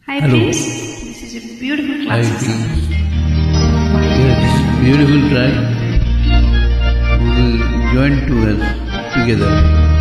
Hi Hello. friends, this is a beautiful Hi class. friends. Yes, beautiful tribe. We will join together.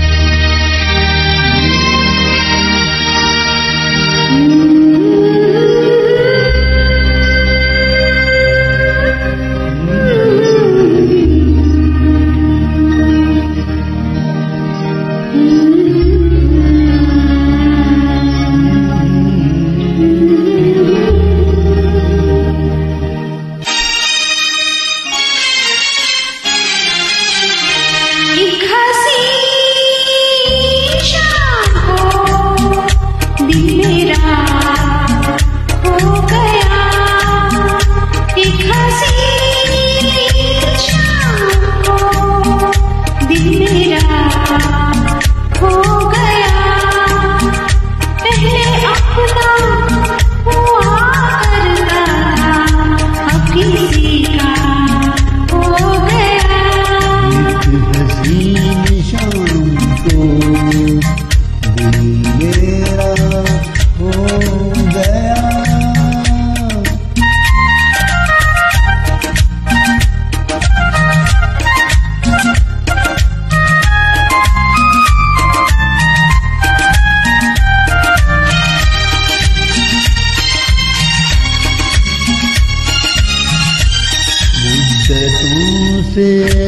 एक हसी शाम को दिल मेरा खो गया। एक हसी शाम को दिल मेरा खो गया। पहले अपना हुआ करता था, अब किसी का हो गया। हसीन शाम को दिल मेरा हो गया। मुद्दतों से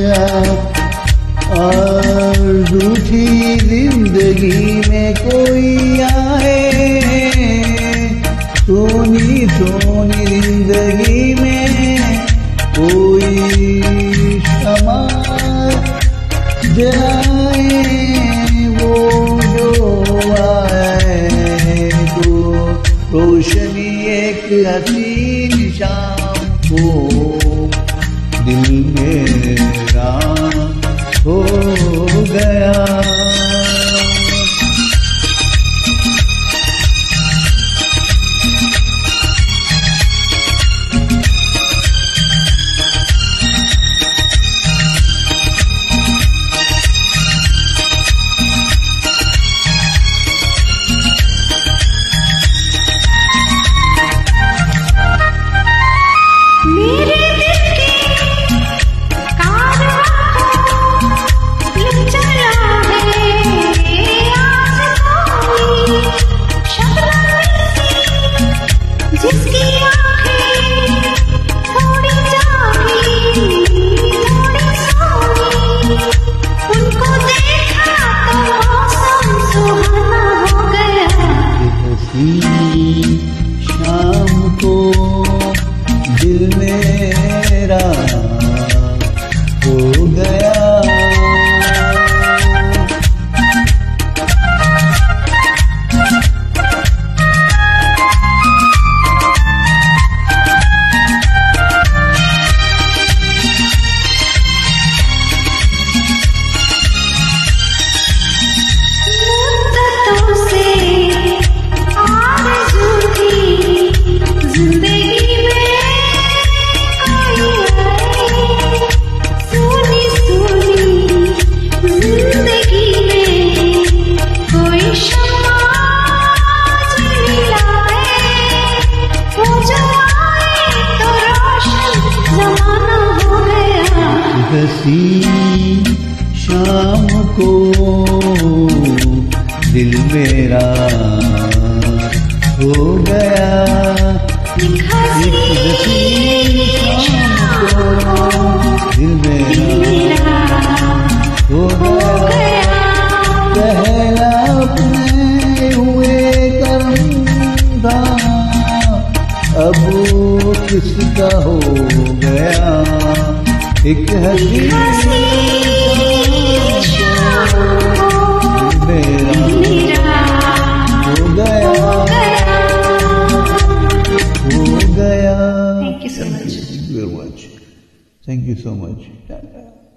आरज़ू थी जिंदगी में कोई आए। सोनी सोनी जिंदगी में कोई शमा जलाए। वो जो आए तो रोशनी एक हसीन शाम को दिल मेरा हो गया। मेरे दिल के कारवां को ले चला है आज कोई शबनम सी, जिसकी आँखें थोड़ी जागी थोड़ी सोई। उनको देखा तो मौसम सुहाना हो गया। हसीन शाम को दिल मेरा हो गया। मुद्दतों से आरज़ू थी जिंदगी में कोई आए। सोनी सोनी जिंदगी में कोई शम्मा जलाए। वो जो आए तो रोशन ज़माना हो गया। हसीन शाम को दिल मेरा हो गया। एक हसीन शाम को दिल मेरा हो गया। पहला अपने हुए कर्म था, अब किसका हो गया। एक हसीन शाम को मेरा मेरा हो गया। हो गया। Thank you so much. Thank you very much. Thank you so much.